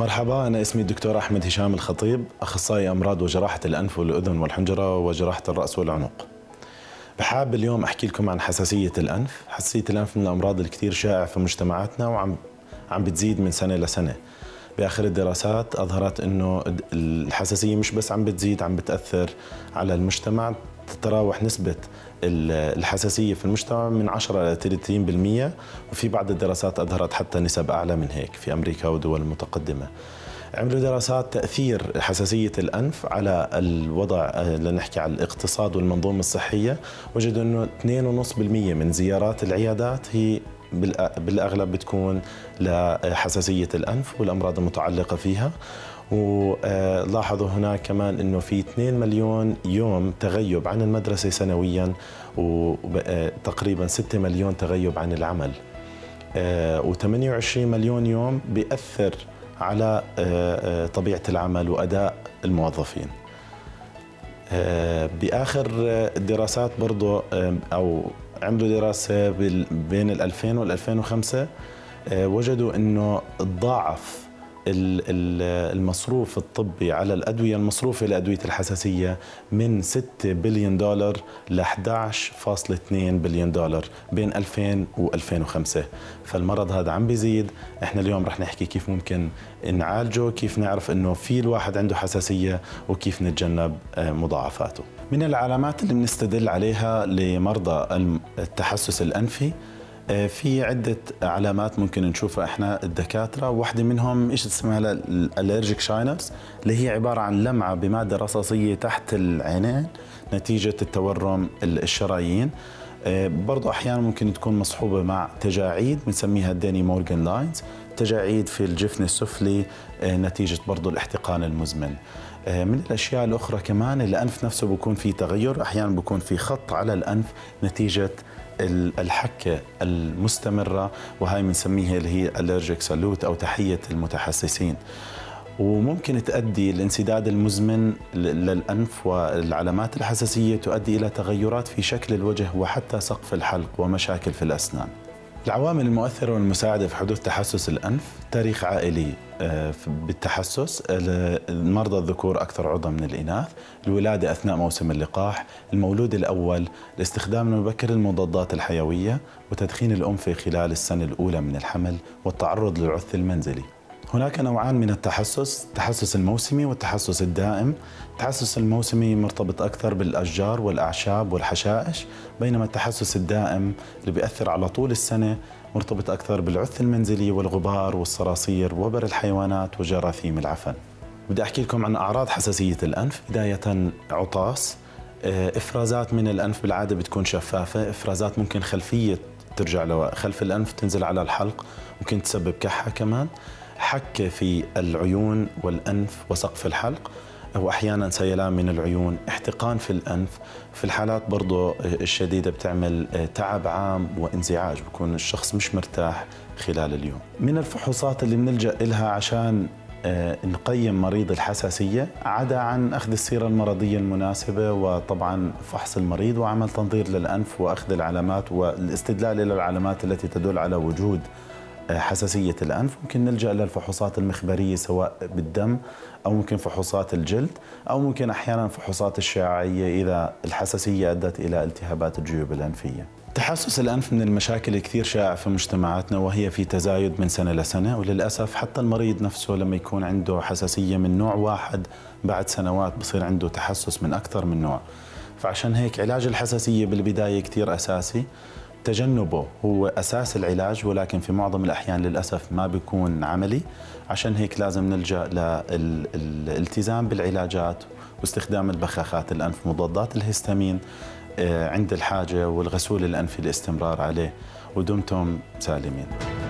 مرحبا، أنا اسمي الدكتور أحمد هشام الخطيب، أخصائي أمراض وجراحة الأنف والأذن والحنجرة وجراحة الرأس والعنق. بحاب اليوم أحكي لكم عن حساسية الأنف. حساسية الأنف من الأمراض اللي كثير شائعة في مجتمعاتنا وعم بتزيد من سنة لسنة. بآخر الدراسات أظهرت أنه الحساسية مش بس عم بتزيد، عم بتأثر على المجتمع. تتراوح نسبة الحساسية في المجتمع من 10 ل 30%، وفي بعض الدراسات أظهرت حتى نسب أعلى من هيك في أمريكا ودول متقدمة. عملوا دراسات تأثير حساسية الأنف على الوضع، لنحكي على الاقتصاد والمنظومة الصحية. وجدوا أنه 2.5% من زيارات العيادات هي بالأغلب بتكون لحساسية الأنف والأمراض المتعلقة فيها. ولاحظوا هناك كمان أنه في 2 مليون يوم تغيب عن المدرسة سنويا، وتقريبا 6 مليون تغيب عن العمل، و28 مليون يوم بيأثر على طبيعة العمل وأداء الموظفين. بآخر الدراسات برضو أو عملوا دراسة بين 2000 وال 2005، وجدوا أنه تضاعف المصروف الطبي على الأدوية المصروفة لأدوية الحساسية من 6 بليون دولار ل 11.2 بليون دولار بين 2000 و 2005. فالمرض هذا عم بيزيد. احنا اليوم رح نحكي كيف ممكن نعالجه، كيف نعرف انه في الواحد عنده حساسية، وكيف نتجنب مضاعفاته. من العلامات اللي بنستدل عليها لمرضى التحسس الأنفي، في عدة علامات ممكن نشوفها احنا الدكاترة. واحدة منهم ايش اسمها الالرجيك شاينرز، اللي هي عبارة عن لمعة بمادة رصاصية تحت العينين نتيجة التورم الشرايين. برضو احيانا ممكن تكون مصحوبة مع تجاعيد بنسميها داني مورغان لاينز، تجاعيد في الجفن السفلي نتيجة برضو الاحتقان المزمن. من الاشياء الاخرى كمان الانف نفسه بيكون فيه تغير، احيانا بيكون في خط على الانف نتيجة الحكة المستمرة، وهي بنسميها اللي هي allergic salute أو تحية المتحسسين. وممكن تؤدي الانسداد المزمن للأنف والعلامات الحساسية تؤدي إلى تغيرات في شكل الوجه وحتى سقف الحلق ومشاكل في الأسنان. العوامل المؤثرة والمساعدة في حدوث تحسس الأنف: تاريخ عائلي بالتحسس، المرضى الذكور أكثر عرضة من الإناث، الولادة أثناء موسم اللقاح، المولود الأول، الاستخدام المبكر للمضادات الحيوية، وتدخين الأنثى خلال السنة الأولى من الحمل، والتعرض للعث المنزلي. هناك نوعان من التحسس: التحسس الموسمي والتحسس الدائم. التحسس الموسمي مرتبط أكثر بالأشجار والأعشاب والحشائش، بينما التحسس الدائم اللي بيأثر على طول السنة مرتبط أكثر بالعث المنزلي والغبار والصراصير وبر الحيوانات وجراثيم العفن. بدي أحكي لكم عن أعراض حساسية الأنف. بداية عطاس، إفرازات من الأنف بالعادة بتكون شفافة، إفرازات ممكن خلفية ترجع خلف الأنف تنزل على الحلق، ممكن تسبب كحة كمان، حكة في العيون والأنف وسقف الحلق، وأحيانا سيلان من العيون، احتقان في الأنف. في الحالات برضو الشديدة بتعمل تعب عام وانزعاج، بكون الشخص مش مرتاح خلال اليوم. من الفحوصات اللي بنلجأ لها عشان نقيم مريض الحساسية، عدا عن أخذ السيرة المرضية المناسبة وطبعا فحص المريض وعمل تنظير للأنف وأخذ العلامات والاستدلال إلى العلامات التي تدل على وجود حساسية الأنف، ممكن نلجأ للفحوصات المخبرية سواء بالدم أو ممكن فحوصات الجلد أو ممكن أحيانا فحوصات الشعاعية إذا الحساسية أدت إلى التهابات الجيوب الأنفية. تحسس الأنف من المشاكل كثير شائعة في مجتمعاتنا، وهي في تزايد من سنة لسنة، وللأسف حتى المريض نفسه لما يكون عنده حساسية من نوع واحد بعد سنوات بصير عنده تحسس من أكثر من نوع. فعشان هيك علاج الحساسية بالبداية كثير أساسي، تجنبه هو أساس العلاج، ولكن في معظم الأحيان للأسف ما بيكون عملي. عشان هيك لازم نلجأ للالتزام بالعلاجات واستخدام البخاخات الأنف، مضادات الهستامين عند الحاجة، والغسول الأنفي الاستمرار عليه. ودمتم سالمين.